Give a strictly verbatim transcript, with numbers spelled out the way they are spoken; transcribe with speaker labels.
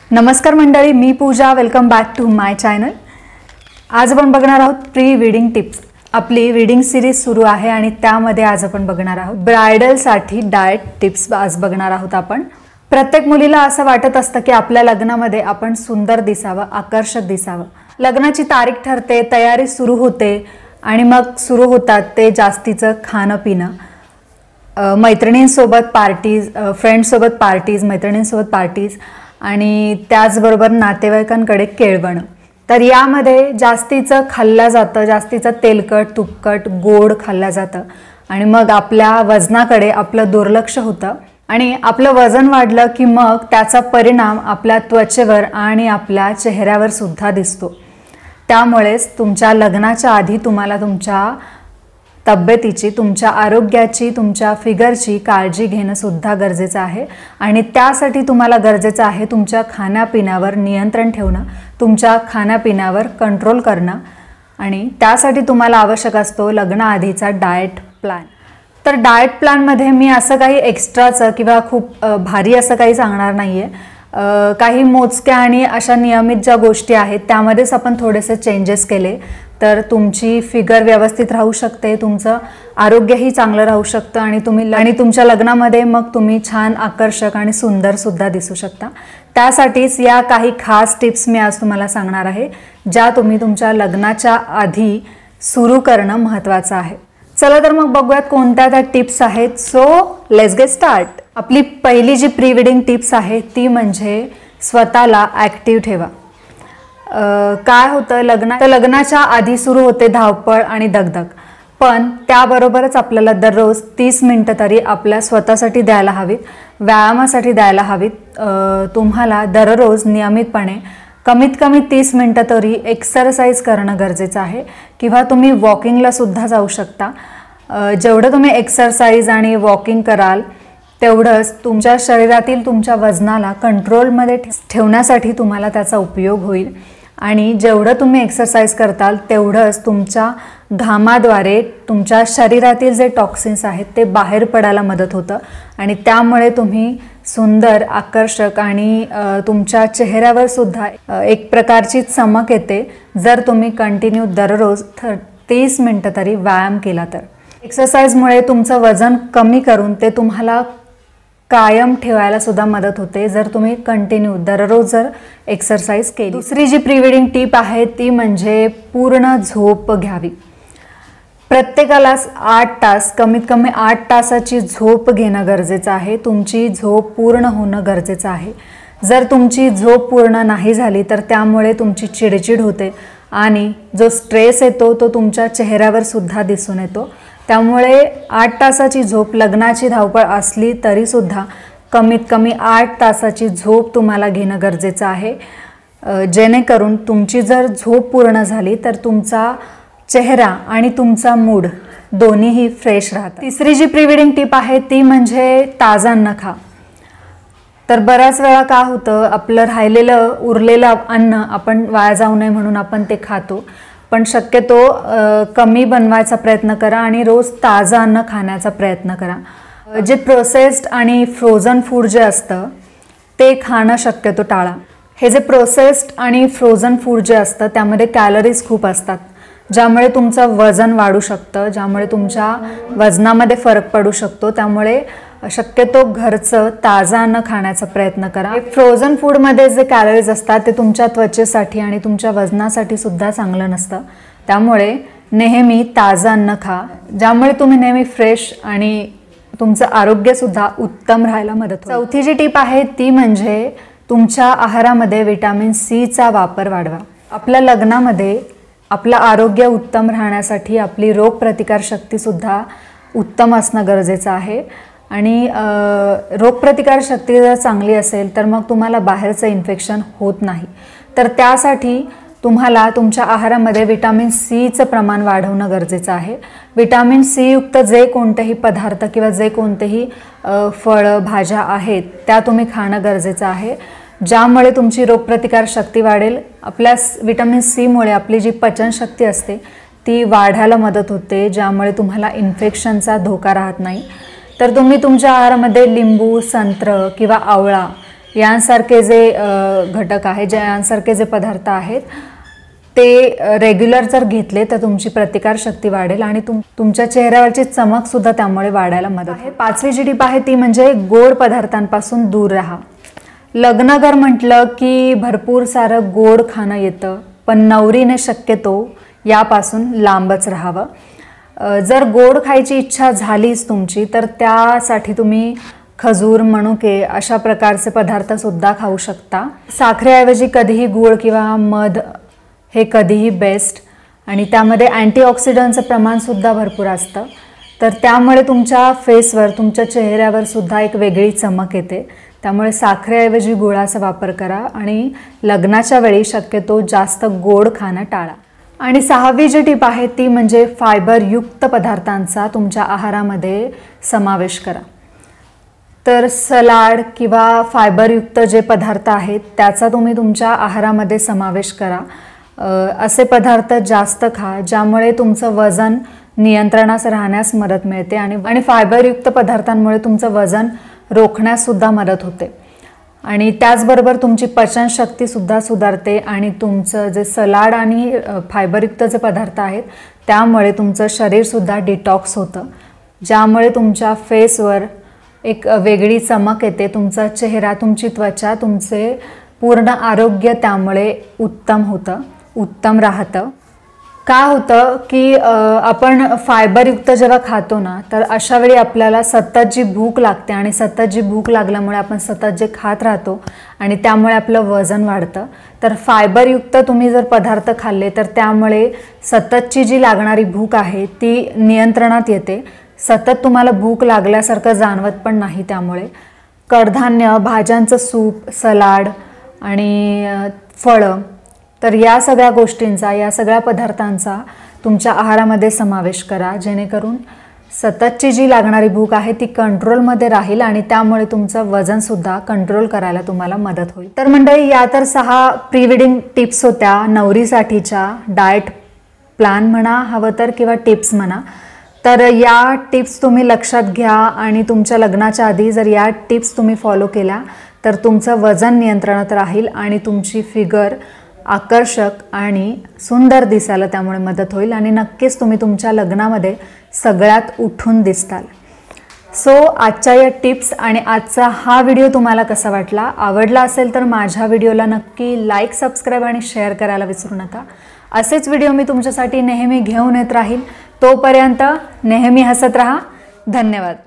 Speaker 1: नमस्कार मंडळी, मी Pooja. Welcome back to my channel. आज आपण बघणार आहोत प्री वेडिंग टिप्स. आपली वेडिंग सिरीज सुरू आहे आणि त्यामध्ये आज आपण बघणार आहोत ब्रायडलसाठी डाएट टिप्स. आज बघणार आहोत आपण. प्रत्येक मुलीला असं वाटत असतं की आपल्या लग्नामध्ये आपण सुंदर दिसावं, आकर्षक दिसावं. लग्नाची तारीख ठरते, तयारी सुरू होते आणि मग सुरू होतात ते जास्तीचं खाणं पिणं. मैत्रिणींसोबत पार्टीज, फ्रेंड्ससोबत पार्टीज, मैत्रिणींसोबत पार्टीज आणि त्याचबरोबर नातेवाईकांकडे केळवणं. तर यामध्ये जास्तीचं खाल्लं जातं, जास्तीचं तेलकट, तुपकट, गोड खाल्लं जातं आणि मग आपल्या वजनाकडे आपलं दुर्लक्ष होतं आणि आपलं वजन वाढलं की मग त्याचा परिणाम आपल्या त्वचेवर आणि आपल्या चेहऱ्यावर सुद्धा दिसतो. त्यामुळेच तुमच्या लग्नाच्या आधी तुम्हाला तुमच्या तब्येतीची, तुमच्या आरोग्याची, तुमच्या फिगरची काळजी घेणं सुद्धा गरजेचं आहे आणि त्यासाठी तुम्हाला गरजेचं आहे तुमच्या खाण्यापिण्यावर नियंत्रण ठेवणं, तुमच्या खाण्यापिण्यावर कंट्रोल करणं आणि त्यासाठी तुम्हाला आवश्यक असतो लग्नाआधीचा डाएट प्लॅन. तर डाएट प्लॅनमध्ये मी असं काही एक्स्ट्राचं किंवा खूप भारी असं काही सांगणार नाही आहे. काही मोजक्या आणि अशा नियमित ज्या गोष्टी आहेत त्यामध्येच आपण थोडेसे चेंजेस केले तर तुमची फिगर व्यवस्थित राहू शकते, तुमचं आरोग्यही चांगलं राहू शकतं आणि तुम्ही आणि तुमच्या लग्नामध्ये मग तुम्ही छान, आकर्षक आणि सुंदरसुद्धा दिसू शकता. त्यासाठीच या काही खास टिप्स मी आज तुम्हाला सांगणार आहे, ज्या तुम्ही तुमच्या लग्नाच्या आधी सुरू करणं महत्त्वाचं आहे. चला तर मग बघूयात कोणत्या त्या टिप्स आहेत. So let's get start. आपली पहिली जी प्री वेडिंग टिप्स आहे ती म्हणजे स्वतःला ॲक्टिव्ह ठेवा. काय होतं लग्ना तर लग्नाच्या आधी सुरू होते धावपळ आणि दगदग, पण त्याबरोबरच आपल्याला दररोज तीस मिनटं तरी आपल्या स्वतःसाठी द्यायला हवीत, व्यायामासाठी द्यायला हवीत. तुम्हाला दररोज नियमितपणे कमीत कमी तीस मिनटं तरी एक्सरसाइज करणं गरजेचं आहे किंवा तुम्ही वॉकिंगला सुद्धा जाऊ शकता. जेवढं तुम्ही एक्सरसाइज आणि वॉकिंग कराल तेवढंच तुमच्या शरीरातील तुमच्या वजनाला कंट्रोलमध्ये ठेवण्यासाठी तुम्हाला त्याचा उपयोग होईल आणि जेवढं तुम्ही एक्सरसाइज करताल तेवढंच तुमच्या घामाद्वारे तुमच्या शरीरातील जे टॉक्सिन्स आहेत ते बाहेर पडायला मदत होतं आणि त्यामुळे तुम्ही सुंदर, आकर्षक आणि तुमच्या चेहऱ्यावर सुद्धा एक प्रकारची चमक येते जर तुम्ही कंटिन्यू दररोज थ तीस मिनटं तरी व्यायाम केला तर. एक्सरसाइजमुळे तुमचं वजन कमी करून ते तुम्हाला कायम ठेवायला सुद्धा मदत होते जर तुम्ही कंटिन्यू दररोज जर एक्सरसाइज केली. दुसरी जी प्री वेडिंग टीप आहे ती म्हणजे पूर्ण झोप घ्यावी. प्रत्येकालाच आठ तास कमीत कमी आठ तासाची झोप घेणं गरजेचं आहे. तुमची झोप पूर्ण होणं गरजेचं आहे. जर तुमची झोप पूर्ण नाही झाली तर त्यामुळे तुमची चिडचिड होते आणि जो स्ट्रेस येतो तो तुमच्या चेहऱ्यावर सुद्धा दिसून येतो. त्यामुळे आठ तासाची झोप, लग्नाची धावपळ असली तरीसुद्धा कमीत कमी आठ तासाची झोप तुम्हाला घेणं गरजेचं आहे, जेणेकरून तुमची जर झोप पूर्ण झाली तर तुमचा चेहरा आणि तुमचा मूड दोन्हीही फ्रेश राहतात. तिसरी जी प्री वेडिंग टिप आहे ती म्हणजे ताजं अन्न खा. तर बऱ्याच वेळा का होतं, आपलं राहिलेलं उरलेलं अन्न आपण वाया जाऊ नये म्हणून आपण ते खातो, पण शक्यतो कमी बनवायचा प्रयत्न करा आणि रोज ताजं अन्न खाण्याचा प्रयत्न करा. जे प्रोसेस्ड आणि फ्रोझन फूड जे असतं ते खाणं शक्यतो टाळा. हे जे प्रोसेस्ड आणि फ्रोझन फूड जे असतं त्यामध्ये कॅलरीज खूप असतात, ज्यामुळे तुमचं वजन वाढू शकतं, ज्यामुळे तुमच्या वजनामध्ये फरक पडू शकतो. त्यामुळे शक्यतो घरचं ताजं अन्न खाण्याचा प्रयत्न करा. फ्रोझन फूडमध्ये जे कॅलरीज असतात ते तुमच्या त्वचेसाठी आणि तुमच्या वजनासाठी सुद्धा चांगलं नसतं. त्यामुळे नेहमी ताजं अन्न खा, ज्यामुळे तुम्ही नेहमी फ्रेश आणि तुमचं आरोग्यसुद्धा उत्तम राहायला मदत होईल. चौथी जी टीप आहे ती म्हणजे तुमच्या आहारामध्ये विटॅमिन सीचा वापर वाढवा. आपल्या लग्नामध्ये आपलं आरोग्य उत्तम राहण्यासाठी आपली रोगप्रतिकारशक्तीसुद्धा उत्तम असणं गरजेचं आहे आणि रोगप्रतिकारशक्ती जर चांगली असेल तर मग तुम्हाला बाहेरचं इन्फेक्शन होत नाही. तर त्यासाठी तुम्हाला तुमच्या आहारामध्ये विटॅमिन सीचं प्रमाण वाढवणं गरजेचं आहे. विटॅमिन सी युक्त जे कोणतेही पदार्थ किंवा जे कोणतेही फळं, भाज्या आहेत त्या तुम्ही खाणं गरजेचं आहे, ज्यामुळे तुमची रोगप्रतिकारशक्ती वाढेल. आपल्या विटॅमिन सीमुळे आपली जी पचनशक्ती असते ती वाढायला मदत होते, ज्यामुळे तुम्हाला इन्फेक्शनचा धोका राहत नाही. तर तुम्ही तुमच्या आहारामध्ये लिंबू, संत्र किंवा आवळा यांसारखे जे घटक आहे, जे यांसारखे जे पदार्थ आहेत ते रेग्युलर जर घेतले तर तुमची प्रतिकारशक्ती वाढेल आणि तुम तुमच्या चेहऱ्यावरची चमकसुद्धा त्यामुळे वाढायला मदत आहे. पाचवी जी टीप आहे ती म्हणजे गोड पदार्थांपासून दूर राहा. लग्नगर म्हटलं की भरपूर सारं गोड खाणं येतं, पण नवरीने शक्यतो यापासून लांबच राहावं. जर गोड खायची इच्छा झालीच तुमची तर त्यासाठी तुम्ही खजूर, मनुके अशा प्रकारचे पदार्थसुद्धा खाऊ शकता. साखरेऐवजी कधीही गूळ किंवा मध हे कधीही बेस्ट, आणि त्यामध्ये अँटीऑक्सिडंटचं प्रमाणसुद्धा भरपूर असतं, तर त्यामुळे तुमच्या फेसवर, तुमच्या चेहऱ्यावर सुद्धा एक वेगळी चमक येते. त्यामुळे साखरेऐवजी गुळाचा वापर करा आणि लग्नाच्या वेळी शक्यतो जास्त गोड खाणं टाळा. आणि सहावी जी टीप आहे ती म्हणजे फायबरयुक्त पदार्थांचा तुमच्या आहारामध्ये समावेश करा. तर सलाड किंवा फायबरयुक्त जे पदार्थ आहेत त्याचा तुम्ही तुमच्या आहारामध्ये समावेश करा. असे पदार्थ जास्त खा ज्यामुळे तुमचं वजन नियंत्रणात राहण्यास मदत मिळते आणि आणि फायबरयुक्त पदार्थांमुळे तुमचं वजन रोखण्याससुद्धा मदत होते. आणि त्याचबरोबर तुमची पचनशक्तीसुद्धा सुधारते आणि तुमचं जे सलाड आणि फायबरयुक्त जे पदार्थ आहेत त्यामुळे तुमचं शरीरसुद्धा डिटॉक्स होतं, ज्यामुळे तुमच्या फेसवर एक वेगळी चमक येते. तुमचा चेहरा, तुमची त्वचा, तुमचे पूर्ण आरोग्य त्यामुळे उत्तम होतं, उत्तम राहतं. काय होतं की आपण फायबरयुक्त जेव्हा खातो ना तर अशा वेळी आपल्याला सतत जी भूक लागते आणि सतत जी भूक लागल्यामुळे आपण सतत जे खात राहतो आणि त्यामुळे आपलं वजन वाढतं. तर फायबरयुक्त तुम्ही जर पदार्थ खाल्ले तर त्यामुळे सततची जी लागणारी भूक आहे ती नियंत्रणात येते. सतत तुम्हाला भूक लागल्यासारखं जाणवत पण नाही. त्यामुळे कडधान्य, भाज्यांचं सूप, सलाड आणि फळं, तर या सगळ्या गोष्टींचा, या सगळ्या पदार्थांचा तुमच्या आहारामध्ये समावेश करा, जेणेकरून सततची जी लागणारी भूक आहे ती कंट्रोलमध्ये राहील आणि त्यामुळे तुमचं वजनसुद्धा कंट्रोल करायला तुम्हाला मदत होईल. तर मंडळी, या तर सहा प्री वेडिंग टिप्स होत्या नवरीसाठीच्या. डाएट प्लॅन म्हणा हवं तर किंवा टिप्स म्हणा. तर या टिप्स तुम्ही लक्षात घ्या आणि तुमच्या लग्नाच्या आधी जर या टिप्स तुम्ही फॉलो केल्या तर तुमचं वजन नियंत्रणात राहील आणि तुमची फिगर आकर्षक आणि सुंदर दिसायला त्यामुळे मदत होईल आणि नक्कीच तुम्ही तुमच्या लग्नामध्ये सगळ्यात उठून दिसताल. सो आजच्या या टिप्स आणि आजचा हा व्हिडिओ तुम्हाला कसा वाटला? आवडला असेल तर माझ्या व्हिडिओला नक्की लाईक, सबस्क्राईब आणि शेअर करायला विसरू नका. असेच व्हिडिओ मी तुमच्यासाठी नेहमी घेऊन येत राहील. तोपर्यंत नेहमी हसत राहा. धन्यवाद.